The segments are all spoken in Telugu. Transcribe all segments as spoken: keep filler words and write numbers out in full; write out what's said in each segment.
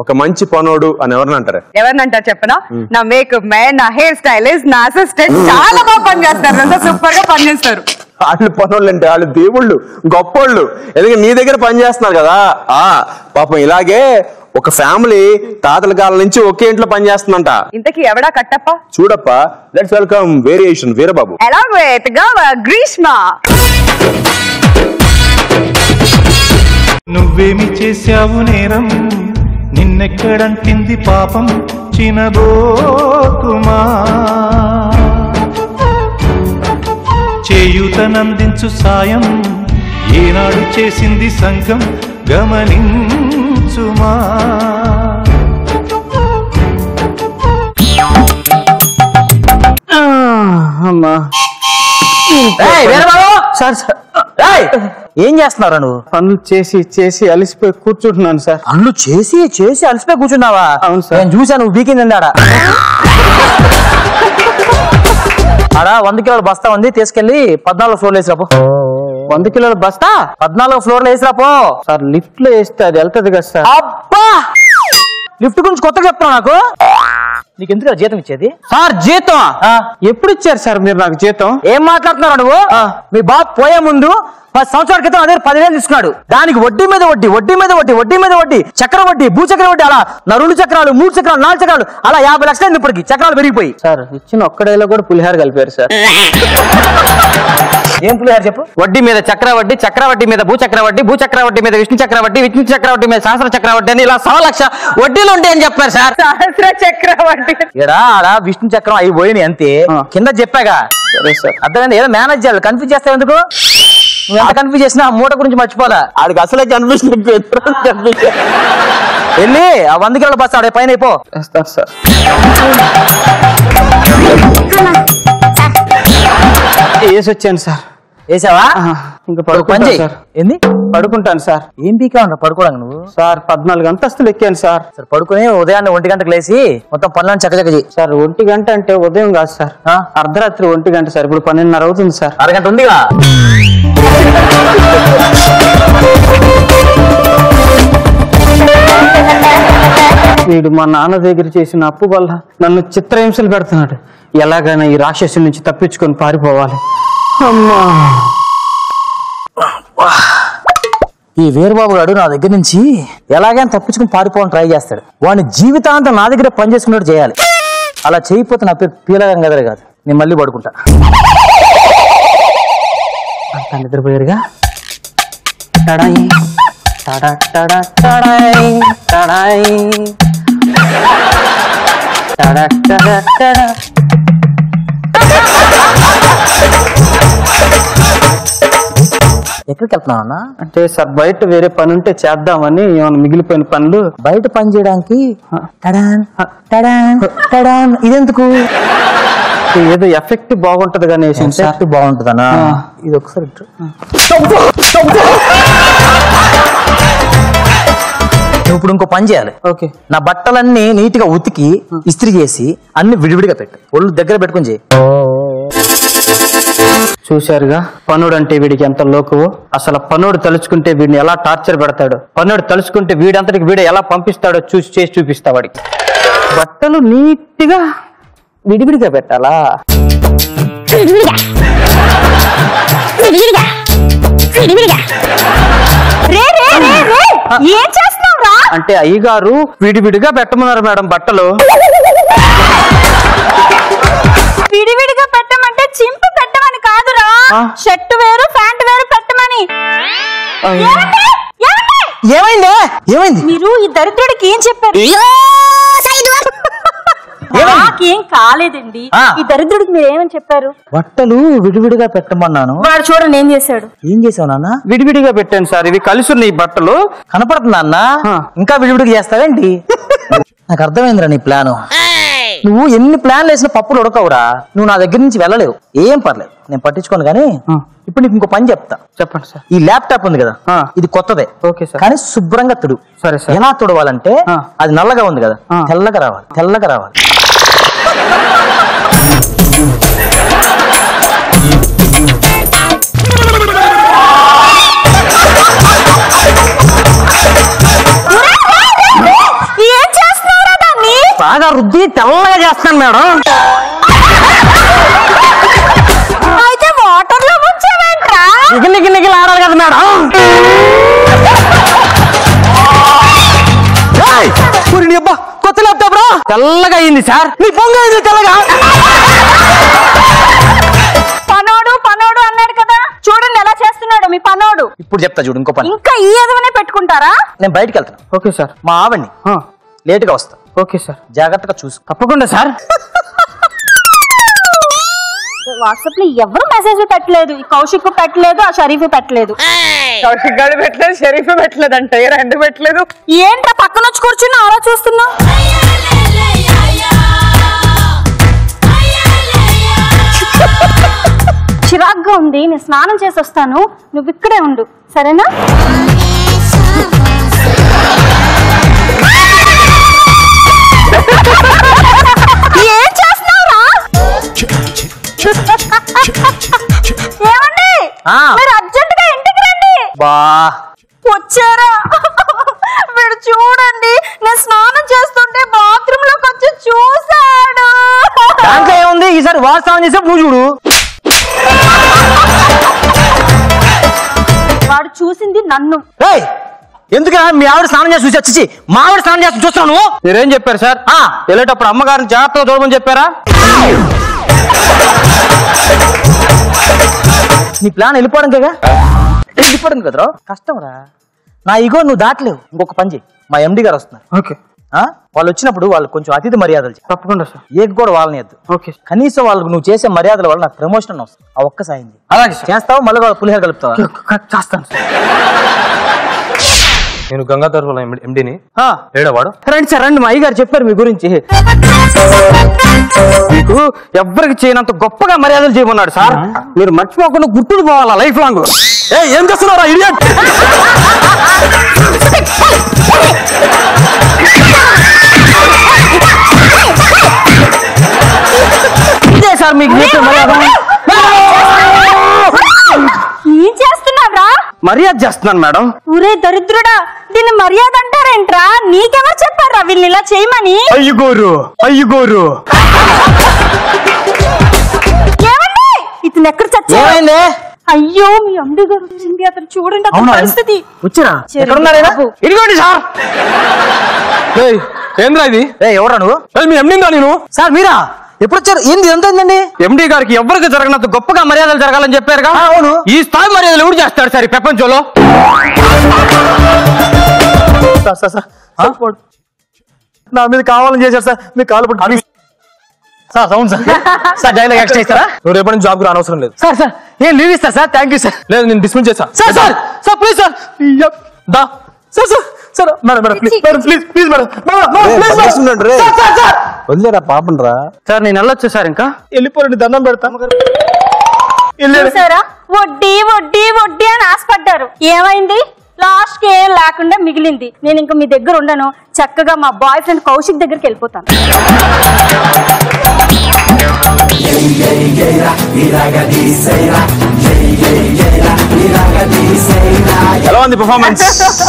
ఒక మంచి పనోడు అని ఎవరిని అంటారు? ఎవరిని అంటారు చెప్పనా? నా మేకప్ మ్యాన్, నా హెయిర్ స్టైలిస్ట్, నా అసిస్టెంట్ చాలా బాగా పనిచేస్తారు, సూపర్ గా పనిచేస్తారు. వాళ్ళు పనోళ్ళు అంటే వాళ్ళు దేవుళ్ళు, గొప్పోళ్ళు. ఎందుకంటే నీ దగ్గర పని చేస్తున్నారు కదా. ఆ పాపం ఇలాగే ఒక ఫ్యామిలీ తాతల కాలం నుంచి ఒకే ఇంట్లో పనిచేస్తుందంట. ఇంతకీ ఎవడా కట్టప్ప? చూడప్ప, let's welcome variation Veerababu. Along with Greeshma. నువ్వేమి చేశావు నేరం, నిన్నెక్కడంటింది పాపం చినబోతుమా, చేయూతనందించు సాయం ఏనాడు చేసింది సంఘం గమనించుమా. అమ్మా సార్, ఏం చేస్తున్నారా నువ్వు? పనులు చేసి చేసి అలసిపోయి కూర్చుంటున్నాను సార్. పనులు చేసి చేసి అలసిపోయి కూర్చున్నావా? అవును సార్. నేను చూసాను నువ్వు వీకింది ఆడ ఆడ వంద కిలోల బస్తా ఉంది, తీసుకెళ్లి పద్నాలుగు ఫ్లోర్లు వేసిరాపో. వంద కిలోల బస్తా పద్నాలుగు ఫ్లోర్లు వేసిరాపో సార్. లిఫ్ట్ లో వేస్తే అది వెళ్తుంది కదా సార్. అబ్బా, లిఫ్ట్ గురించి కొత్తగా చెప్తున్నా నాకు. నీకు ఎందుకు జీతం ఇచ్చేది? సార్ జీతం ఎప్పుడు ఇచ్చారు సార్ మీరు నాకు జీతం? ఏం మాట్లాడుతున్నారా నువ్వు? మీ బాబు పోయే ముందు పది సంవత్సరాల క్రితం అదే పదివేలు తీసుకున్నాడు. దానికి వడ్డీ మీద వడ్డీ, వడ్డీ మీద వడ్డీ, వడ్డీ మీద వడ్డీ, చక్ర వడ్డీ, భూచక్ర వడ్డీ, అలా నా రెండు చక్రాలు, మూడు చక్రాలు, నాలుగు చక్రాలు, అలా యాభై లక్షలు అయింది ఇప్పటికి. చక్రాలు పెరిగిపోయి సార్. ఇచ్చిన ఒక్కడేలో కూడా పులిహార కలిపారు సార్. ఏం పులిహార చెప్పు? వడ్డీ మీద చక్ర వడ్డీ, చక్ర వడ్డీ మీద భూచక్ర వడ్డీ, భూచక్ర వడ్డీ మీద విష్ణు చక్ర వడ్డీ, విష్ణు చక్ర వడ్డీ మీద సహస్ర చక్ర వడ్డీ అని ఇలా సవ లక్ష వడ్డీలు ఉంటాయని చెప్పారు సార్. సహస్ర చక్ర వడ్డీ ఇక్కడ ఆడ విష్ణు చక్రం అవి పోయినాయి అంతే. కింద చెప్పాగా అర్థమైంది. ఏదో మేనేజ్ చేయాలి, కన్ఫ్యూజ్ చేస్తావు ఎందుకు? నువ్వు ఎంత కన్ఫ్యూజ్ చేసినా ఆ మూట గురించి మర్చిపోలా. ఆడికి అసలే కన్ఫ్యూజన్ వెళ్ళి ఆ వంద కిలోల బస్సు ఆడే పైన అయిపో. వేసి వచ్చాను సార్. వేసావా? ఇంకా పడుకుంటాను సార్. ఏంది పడుకుంటాను సార్. ఏం పీకా ఉంటా పడుకోవడానికి నువ్వు? సార్ పద్నాలుగు అంతస్తులు ఎక్కాను సార్. సార్ పడుకుని ఉదయాన్నే ఒంటి గంటకు లేసి మొత్తం పనులను చక్కచక్క చేయి సార్. ఒంటి గంట అంటే ఉదయం కాదు సార్, అర్ధరాత్రి ఒంటి గంట సార్. ఇప్పుడు పన్నెండున్నర అవుతుంది సార్. అరగంట ఉందిగా. వీడు మా నాన్న దగ్గర చేసిన అప్పు వల్ల నన్ను చిత్రహింసలు పెడుతున్నాడు. ఎలాగైనా ఈ రాక్షసుల నుంచి తప్పించుకొని పారిపోవాలి. అమ్మా, ఈ వీరబాబు గారు నా దగ్గర నుంచి ఎలాగైనా తప్పించుకుని పారిపోవాలని ట్రై చేస్తాడు. వాడిని జీవితాంతం నా దగ్గర పని చేసుకున్నట్టు చేయాలి. అలా చేయకపోతే నా పేరు పీలగా గదరే కాదు. నేను మళ్ళీ పడుకుంటా. అంతా నిద్రపోయారుగా. టడాయి టడా టడా టడాయి టడాయి టడా టడా టడా. ఎక్కడికి వెళ్తున్నావు అన్న? అంటే సార్ బయట వేరే పని ఉంటే చేద్దామని, ఏమైనా మిగిలిపోయిన పనులు బయట పని చేయడానికి. ఇదెందుకు? ఏదో ఎఫెక్ట్ బాగుంటది కానీ ఎఫెక్ట్ బాగుంటదనా? ఇది ఒకసారి ఇప్పుడు ఇంకో పని చేయాలి. ఓకే, నా బట్టలన్నీ నీట్ గా ఉతికి ఇస్త్రీ చేసి అన్ని విడివిడిగా పెట్టు. ఒళ్ళు దగ్గర పెట్టుకుని చేయి. చూశారుగా పనుడు అంటే వీడికి ఎంత లోకువో. అసలు పనుడు తలుచుకుంటే వీడిని ఎలా టార్చర్ పెడతాడు, పనుడు తలుచుకుంటే వీడంతటికి వీడు ఎలా పంపిస్తాడో చూసి చేసి చూపిస్తా వాడికి. బట్టలు నీట్ గా విడివిడిగా పెట్టాలా? అంటే అయ్యగారు విడివిడిగా పెట్టమన్నారు మేడం బట్టలు. విడివిడిగా పెట్టమంటే చింపి పెట్టమని కాదురా, షర్ట్ వేరు ప్యాంట్ వేరు పెట్టమని. ఏమైంది? ఏమైంది? మీరు ఈ దరిద్రుడికి ఏం చెప్పారు? నాకేం కాలేదండి. ఈ దరిద్రుడికి మీరు ఏమని చెప్పారు? బట్టలు విడివిడిగా పెట్టమన్నాను. వాడు చూడండి ఏం చేశాడు. ఏం చేసావు నాన్న? విడివిడిగా పెట్టాను సార్. ఇవి కలిసి ఉన్నాయి బట్టలు. కనపడుతుందా అన్న? ఇంకా విడివిడిగా చేస్తావేంటి? నాకు అర్థమైందిరా నీ ప్లాను. నువ్వు ఎన్ని ప్లాన్లు వేసిన పప్పులు ఉడకవురా. నువ్వు నా దగ్గర నుంచి వెళ్ళలేవు. ఏం పర్లేదు, నేను పట్టించుకోను. కానీ ఇప్పుడు నీకు ఇంకో పని చెప్తా. చెప్పండి సార్. ఈ ల్యాప్టాప్ ఉంది కదా, ఇది కొత్తదే. Okay sir. కానీ శుభ్రంగా తుడు. సరే సార్. ఎలా తుడవాలంటే అది నల్లగా ఉంది కదా, తెల్లగా రావాలి. తెల్లగా రావాలి. రుద్ది తెల్లగా చేస్తాను మేడం. అయితే వాటర్ లో ముంచావేంట్రా? నిగిల్ నిగిల్ నిగిల్ ఆడాలి కదా మేడం. కొత్త ల్యాప్టాప్ రా, తెల్లగా అయింది సార్. నీ పొంగ అయింది తెల్లగా. పనోడు పనోడు అన్నాడు కదా, చూడండి ఎలా చేస్తున్నాడు మీ పనోడు. ఇప్పుడు చెప్తా చూడు ఇంకో పని. ఇంకా ఈ ఎదవనే పెట్టుకుంటారా? నేను బయటికి వెళ్తాను. Okay sir. మా ఆవిడ్ని లేటుగా వస్తా. Okay sir. జాగ్రత్తగా చూసు. తప్పకుండా సార్. వాట్సాప్ లో ఎవరు మెసేజ్ పెట్టలేదు, ఈ కౌశిక్ పెట్టలేదు, ఆ షరీఫ్ పెట్టలేదు. కౌశిక్ గారు పెట్టలేదు, షరీఫ్ పెట్టలేదు అంటే రెండు పెట్టలేదు. ఏంట్రా పక్కన వచ్చి కూర్చున్నా అలా చూస్తున్నా? చిరాగ్గా ఉంది, నేను స్నానం చేసి వస్తాను, నువ్వు ఇక్కడే ఉండు సరేనా? ఏం చేస్తున్నావురా? ఏమండి మీరు అర్జెంట్ గా ఇంటికి రండి. బా వచ్చారా? వీడు చూడండి, నేను స్నానం చేస్తుంటే బాత్రూమ్ లోకి వచ్చి చూసాడు. దాంట్లో ఏముంది, ఈసారి వాడు స్నానం చేసే నువ్వు చూడు. వాడు చూసింది నన్ను. ఎందుకు మీ ఆవిడ స్నానం చేసి చూసి వచ్చి మా ఆవిడ స్నానం చేసి చూస్తాను. మీరేం చెప్పారు సార్? వెళ్ళేటప్పుడు అమ్మగారిని జాగ్రత్తగా చూడమని చెప్పారా? నీ ప్లాన్ వెళ్ళిపోవడం కదా, వెళ్ళిపోవడం కదరా. కష్టం రా. నా ఇగో నువ్వు దాటలేవు. ఇంకొక పని చేయి, మా ఎండి గారు వస్తున్నారు. ఓకే. వాళ్ళు వచ్చినప్పుడు వాళ్ళు కొంచెం అతిథి మర్యాదలు. తప్పకుండా సార్. ఏక్ కూడా వాళ్ళని వద్దు. ఓకే. కనీసం వాళ్ళకు నువ్వు చేసే మర్యాదల వల్ల నాకు ప్రమోషన్ వస్తుంది. ఆ ఒక్క సాయం అలాగే చేస్తావు. మళ్ళీ వాళ్ళు పులిహోర కలుపుతావా? చేస్తాను. నేను గంగాధర్ వాళ్ళ ఎండిని. ఏడవాడు రండి సార్, రండి. మా అయ్యగారు చెప్పారు మీ గురించి. మీకు ఎవ్వరికి చేయనంత గొప్పగా మర్యాదలు చేయమన్నాడు సార్. మీరు మర్చిపోకుండా గుర్తుకు పోవాలా లైఫ్ లాంగ్. ఏం చేస్తున్నారా ఇడియట్? ఇదే సార్ మీకు మర్యాద. ఏం చేస్తున్నావురా? మర్యాద చేస్తున్నాను మేడం. ఊరే దరిద్రుడా, దీన్ని మర్యాద అంటారేంట్రా? నీకెవరు చెప్పారా వీళ్ళని ఇలా చేయమని? అయ్యగోరు అయ్యగోరు. ఏమండి ఇతను ఎక్కడ చచ్చాడు? అయ్యో మీ అమ్మ గారు వచ్చింది, అతను చూడండి అతని పరిస్థితి. వచ్చారా? ఇదిగోండి సార్. ఏంద్రా ఇది? ఎవరా నువ్వు? మీ ఎండిగా నేను. సార్ మీరా? ఎప్పుడు వచ్చారు? ఏంది ఎంతండి? ఎండి గారికి ఎవరికి జరగనంత గొప్పగా మర్యాదలు జరగాలని చెప్పారుగా. అవును. ఈ స్థాయి మర్యాదలు ఎవరు చేస్తాడు సార్ ఈ ప్రపంచంలో? నా మీద కావాలని చేశారు సార్. మీ కాలు పట్టు సార్. అవును సార్. సార్ డైలాగ్ ఎక్స్ట్రా ఇస్తారా? నువ్వు రేపటి నుంచి జాబ్ రానవసరం లేదు సార్. సార్ ఏం లీవ్ ఇస్తా సార్? Thank you sir. లేదు, నేను డిస్మిస్ చేస్తా. Sir sir sir please sir. దా sir sir sir madam madam please madam please please madam వదిలేరా పాపం రా. సార్ నేను వెళ్ళొచ్చా సార్? ఇంకా వెళ్ళిపోరండి, దండం పెడతా. చూసారా, వడ్డీ వడ్డీ వడ్డీ అని ఆశపడ్డారు. ఏమైంది? లాస్ట్ కి ఏం లేకుండా మిగిలింది. నేను ఇంకా మీ దగ్గర ఉండను, చక్కగా మా బాయ్ ఫ్రెండ్ కౌశిక్ దగ్గరికి వెళ్ళిపోతాను. ఎలా ఉంది పర్ఫార్మెన్స్?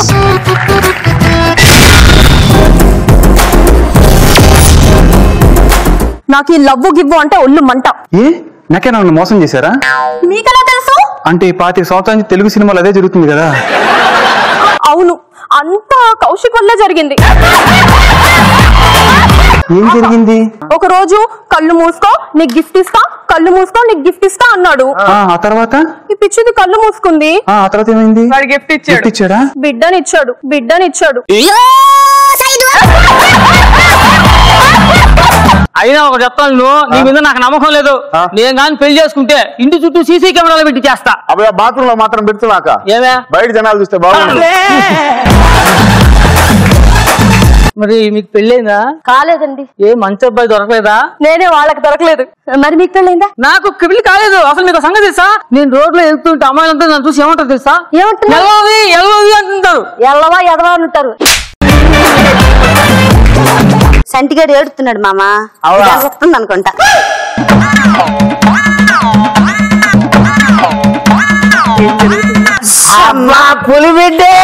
నాకు ఈ లవ్వు గివ్వు అంటే ఒళ్ళు మంట. ఏ నాకే నన్ను మోసం చేశారా? మీకెలా తెలుసు? అంటే ఈ పాతిక సంవత్సరాల నుంచి తెలుగు సినిమాలు అదే జరుగుతుంది కదా. అవును, అంతా కౌశిక్ వల్లే జరిగింది. ఏం జరిగింది? ఒక రోజు కళ్ళు మూసుకో నీకు గిఫ్ట్ ఇస్తా, కళ్ళు మూసుకో నీకు గిఫ్ట్ ఇస్తా అన్నాడు. ఆ తర్వాత ఈ పిచ్చిది కళ్ళు మూసుకుంది. ఆ తర్వాత ఏమైంది? వాడు గిఫ్ట్ ఇచ్చాడు. ఇచ్చాడా? బిడ్డనిచ్చాడు బిడ్డనిచ్చాడు అయినా ఒక చెప్తాను, నువ్వు నీ మీద నాకు నమ్మకం లేదు. నేను కానీ పెళ్లి చేసుకుంటే ఇంటి చుట్టూ సీసీ కెమెరాలు పెట్టి చేస్తా. అబ్బాయి బాత్రూమ్ లో మాత్రం పెడుతున్నాక ఏమే బయట జనాలు చూస్తే బాగుంది. మరి మీకు పెళ్ళైందా? కాలేదండి. ఏ మంచి అబ్బాయి దొరకలేదా? నేనే వాళ్ళకి దొరకలేదు. మరి మీకు పెళ్ళైందా? నాకు పెళ్లి కాలేదు. అసలు మీకు సంగతి తెలుసా? నేను రోడ్ లో వెళ్తుంటే అమ్మాయిలంతా నన్ను చూసి ఏమంటారు తెలుసా? ఏమంటారు? ఎల్వవి ఎల్వవి అంటుంటారు. ఎల్లవా ఎదవా అంటారు. సంటిగాడు ఏడుతున్నాడు మామ, వస్తుంది అనుకుంటా. పులి బిడ్డే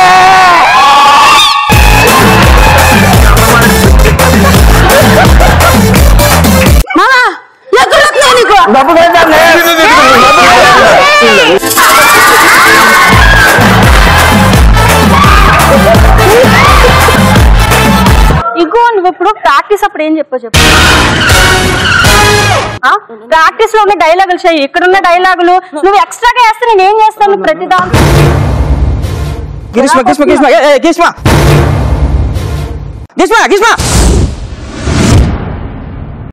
డబ్బు వేద్దాం ఇగో నువ్వు ఇప్పుడు ప్రాక్టీస్ అప్పుడు ఏం చెప్పో చెప్పు ప్రాక్టీస్ లో ఉన్న డైలాగులు చెయ్యి. ఇక్కడున్న డైలాగులు నువ్వు ఎక్స్ట్రాగా వేస్తే నేను ఏం చేస్తాను ప్రతిదా గ్రీష్మ గ్రీష్మ గ్రీష్మ గ్రీష్మ గ్రీష్మ గ్రీష్మ